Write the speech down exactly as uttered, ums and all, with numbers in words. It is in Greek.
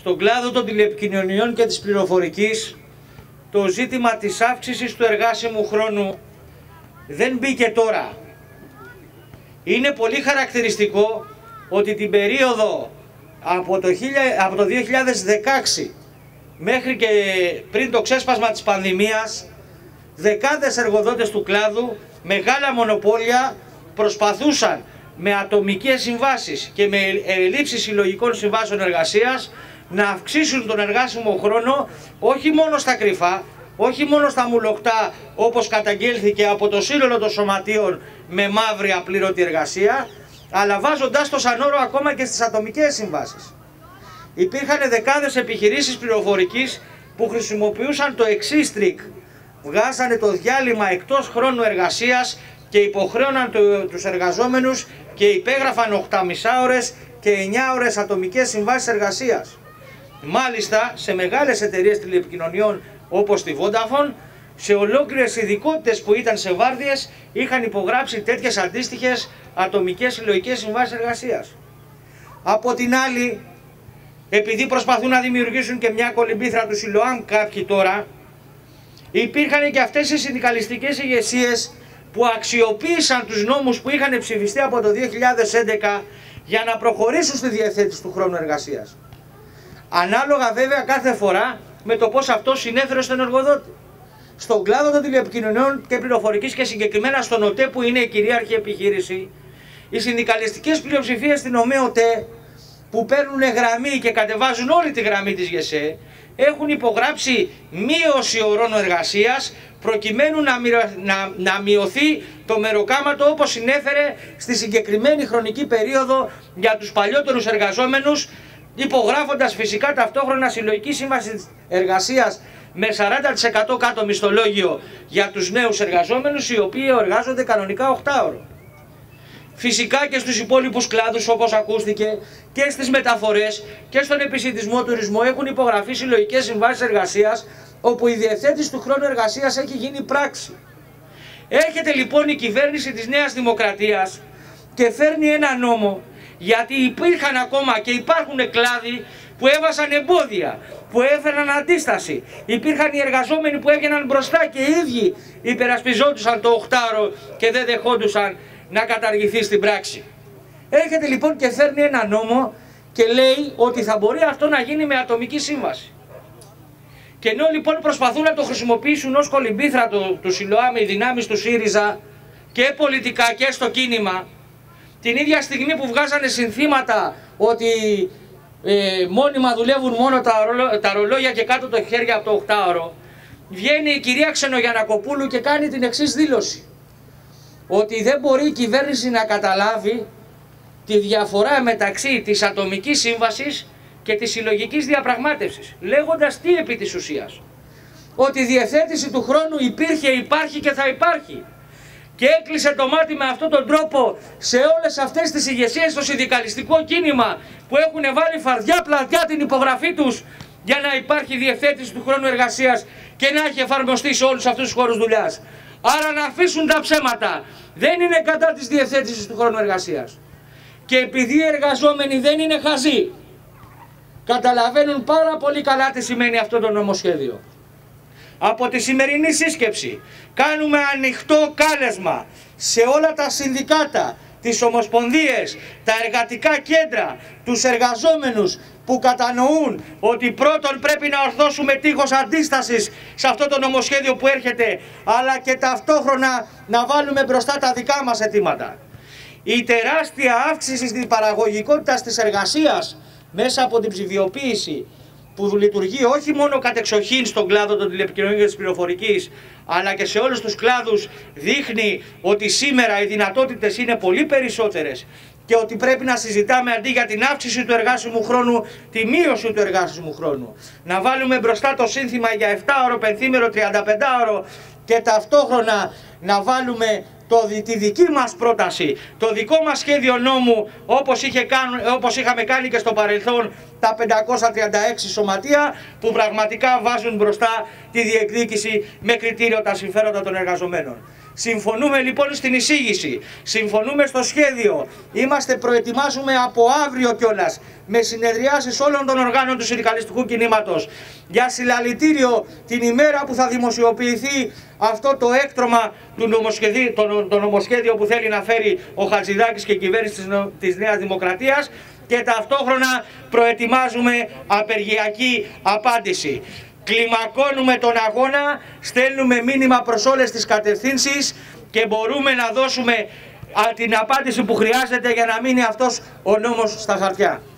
Στον κλάδο των τηλεπικοινωνιών και της πληροφορικής, το ζήτημα της αύξησης του εργάσιμου χρόνου δεν μπήκε τώρα. Είναι πολύ χαρακτηριστικό ότι την περίοδο από το, από το δύο χιλιάδες δεκαέξι μέχρι και πριν το ξέσπασμα της πανδημίας, δεκάδες εργοδότες του κλάδου, μεγάλα μονοπόλια, προσπαθούσαν με ατομικές συμβάσεις και με ελλείψεις συλλογικών συμβάσεων εργασίας να αυξήσουν τον εργάσιμο χρόνο, όχι μόνο στα κρυφά, όχι μόνο στα μουλοκτά όπως καταγγέλθηκε από το σύνολο των σωματείων με μαύρη απλήρωτη εργασία, αλλά βάζοντας το σαν όρο ακόμα και στις ατομικές συμβάσεις. Υπήρχαν δεκάδες επιχειρήσεις πληροφορικής που χρησιμοποιούσαν το εξής τρίκ. Βγάζανε το διάλειμμα εκτός χρόνου εργασίας και υποχρέωναν το, τους εργαζόμενους και υπέγραφαν οκτώ και μισή ώρες και εννιά ώρες ατομικές συμβάσεις εργασίας. Μάλιστα, σε μεγάλες εταιρείες τηλεπικοινωνιών όπως τη Vodafone, σε ολόκληρες ειδικότητες που ήταν σε βάρδιες, είχαν υπογράψει τέτοιες αντίστοιχες ατομικές συλλογικές συμβάσεις εργασίας. Από την άλλη, επειδή προσπαθούν να δημιουργήσουν και μια κολυμπήθρα του Σιλοάμ κάποιοι τώρα, υπήρχαν και αυτές οι συνδικαλιστικές ηγεσίες που αξιοποίησαν τους νόμους που είχαν ψηφιστεί από το δύο χιλιάδες έντεκα για να προχωρήσουν στη διευθέτηση του χρόνου εργασίας. Ανάλογα βέβαια κάθε φορά με το πώς αυτό συνέφερε στον εργοδότη. Στον κλάδο των τηλεπικοινωνιών και πληροφορικής και συγκεκριμένα στον ΟΤΕ, που είναι η κυρίαρχη επιχείρηση, οι συνδικαλιστικές πλειοψηφίες στην ΟΜΕ-ΟΤΕ, που παίρνουν γραμμή και κατεβάζουν όλη τη γραμμή της ΓΕΣΕ, έχουν υπογράψει μείωση ωρών εργασίας προκειμένου να, να, να μειωθεί το μεροκάματο όπως συνέφερε στη συγκεκριμένη χρονική περίοδο για τους παλιότερους εργαζόμενους, υπογράφοντας φυσικά ταυτόχρονα συλλογική σύμβαση εργασίας με σαράντα τοις εκατό κάτω μισθολόγιο για τους νέους εργαζόμενους, οι οποίοι εργάζονται κανονικά οκτάωρο. Φυσικά και στους υπόλοιπους κλάδους, όπως ακούστηκε, και στις μεταφορές και στον επισιτισμό τουρισμό έχουν υπογραφεί συλλογικές συμβάσεις εργασίας, όπου η διευθέτηση του χρόνου εργασίας έχει γίνει πράξη. Έρχεται λοιπόν η κυβέρνηση της Νέας Δημοκρατίας και φέρνει ένα νόμο, γιατί υπήρχαν ακόμα και υπάρχουν κλάδοι που έβασαν εμπόδια, που έφεραν αντίσταση. Υπήρχαν οι εργαζόμενοι που έβγαιναν μπροστά και οι ίδιοι υπερασπιζόντουσαν το οκτάωρο και δεν δεχόντουσαν να καταργηθεί στην πράξη. Έρχεται λοιπόν και φέρνει ένα νόμο και λέει ότι θα μπορεί αυτό να γίνει με ατομική σύμβαση. Και ενώ λοιπόν προσπαθούν να το χρησιμοποιήσουν ως κολυμπήθρα του, του Σιλοάμ οι δυνάμεις του ΣΥΡΙΖΑ και πολιτικά και στο κίνημα, την ίδια στιγμή που βγάζανε συνθήματα ότι ε, μόνιμα δουλεύουν μόνο τα, ρολο, τα ρολόγια και κάτω το χέρι από το οκτάωρο, βγαίνει η κυρία Ξενογιαννακοπούλου και κάνει την εξής δήλωση: ότι δεν μπορεί η κυβέρνηση να καταλάβει τη διαφορά μεταξύ της ατομικής σύμβασης και της συλλογικής διαπραγμάτευσης, λέγοντας τι επί της ουσίας? Ότι η διευθέτηση του χρόνου υπήρχε, υπάρχει και θα υπάρχει. Και έκλεισε το μάτι με αυτόν τον τρόπο σε όλες αυτές τις ηγεσίες στο συνδικαλιστικό κίνημα που έχουν βάλει φαρδιά πλατιά την υπογραφή τους για να υπάρχει διευθέτηση του χρόνου εργασίας και να έχει εφαρμοστεί σε όλους αυτούς τους χώρους δουλειάς. Άρα να αφήσουν τα ψέματα. Δεν είναι κατά της διευθέτησης του χρόνου εργασίας. Και επειδή οι εργαζόμενοι δεν είναι χαζοί, καταλαβαίνουν πάρα πολύ καλά τι σημαίνει αυτό το νομοσχέδιο. Από τη σημερινή σύσκεψη κάνουμε ανοιχτό κάλεσμα σε όλα τα συνδικάτα, τις ομοσπονδίες, τα εργατικά κέντρα, τους εργαζόμενους που κατανοούν ότι πρώτον πρέπει να ορθώσουμε τείχος αντίστασης σε αυτό το νομοσχέδιο που έρχεται, αλλά και ταυτόχρονα να βάλουμε μπροστά τα δικά μας αιτήματα. Η τεράστια αύξηση στην παραγωγικότητα της εργασίας μέσα από την ψηφιοποίηση που λειτουργεί όχι μόνο κατεξοχήν στον κλάδο των τηλεπικοινωνιών και της πληροφορικής, αλλά και σε όλους τους κλάδους, δείχνει ότι σήμερα οι δυνατότητες είναι πολύ περισσότερες και ότι πρέπει να συζητάμε αντί για την αύξηση του εργάσιμου χρόνου, τη μείωση του εργάσιμου χρόνου. Να βάλουμε μπροστά το σύνθημα για επτάωρο, πενθήμερο, τριανταπεντάωρο και ταυτόχρονα να βάλουμε το, τη δική μας πρόταση, το δικό μας σχέδιο νόμου, όπως, είχε κάνει, όπως είχαμε κάνει και στο παρελθόν τα πεντακόσια τριάντα έξι σωματεία, που πραγματικά βάζουν μπροστά τη διεκδίκηση με κριτήριο τα συμφέροντα των εργαζομένων. Συμφωνούμε λοιπόν στην εισήγηση, συμφωνούμε στο σχέδιο, είμαστε προετοιμάζουμε από αύριο κιόλας με συνεδριάσεις όλων των οργάνων του συνδικαλιστικού κινήματος για συλλαλητήριο την ημέρα που θα δημοσιοποιηθεί αυτό το έκτρωμα του νομοσχεδίου, το, το νομοσχέδιο που θέλει να φέρει ο Χατζηδάκης και η κυβέρνηση της, της Νέας Δημοκρατίας, και ταυτόχρονα προετοιμάζουμε απεργιακή απάντηση. Κλιμακώνουμε τον αγώνα, στέλνουμε μήνυμα προς όλες τις κατευθύνσεις και μπορούμε να δώσουμε την απάντηση που χρειάζεται για να μείνει αυτός ο νόμος στα χαρτιά.